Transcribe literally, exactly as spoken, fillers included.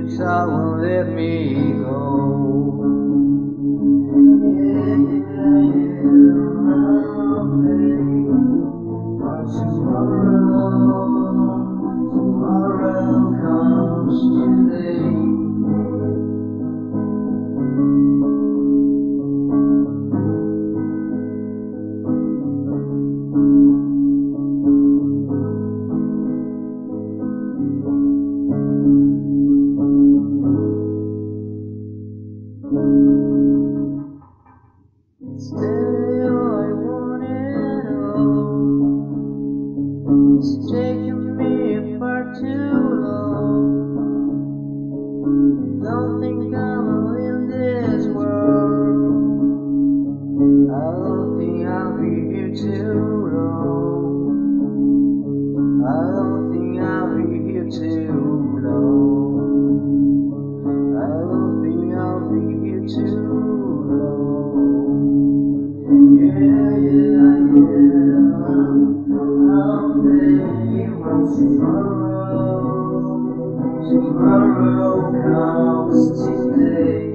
Your time won't let me go. Yeah, yeah, yeah, I'll pay. But tomorrow, tomorrow comes today. Stay all I wanted all. It's taken me far too long. Don't think I'm in this world. I don't think I'll be here too long. I don't think I'll be here too long. I don't think I'll be here too long. Yeah, yeah, yeah, I'll pay when tomorrow, tomorrow comes today.